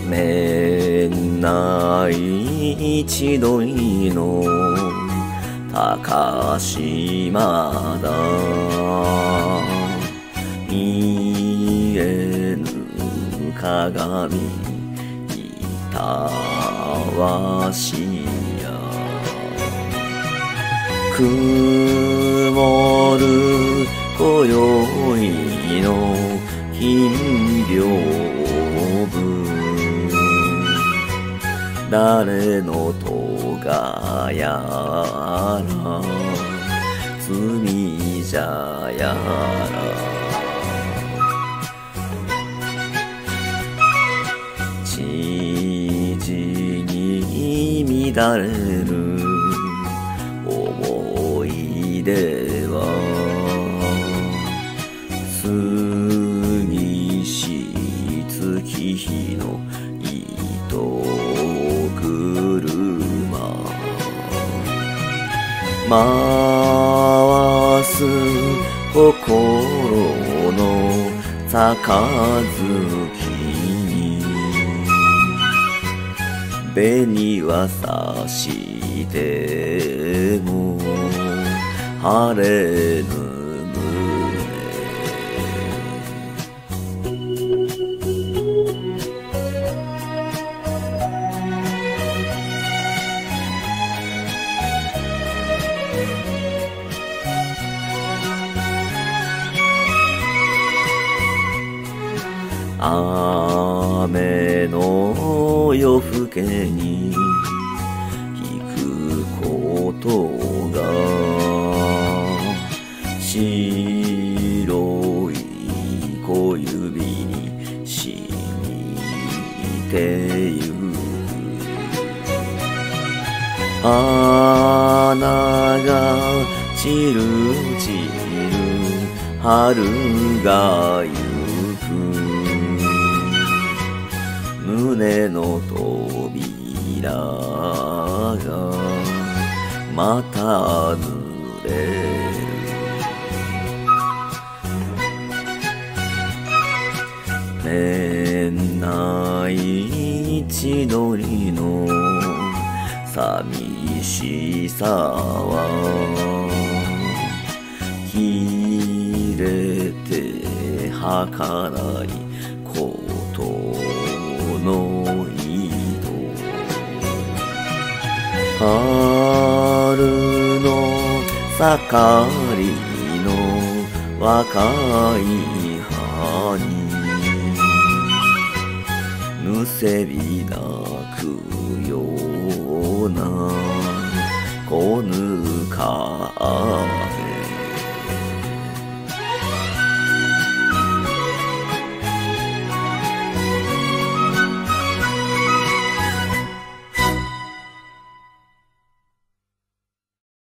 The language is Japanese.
めんない千鳥の高島だ。見えぬ鏡いたわしや。曇る今宵の金屏風。誰の咎やら罪じゃやら。知事に乱れる思い出は過ぎし月日の糸車回す心の杯に紅はさしても晴れぬ雨の夜更けに引くことが白い小指に染みてゆく。花が散る散る春がゆく。胸の扉がまた濡れる。めんない千鳥の寂しさは切れて儚いことの糸。春の盛りの若い葉にむせび泣くような子ぬか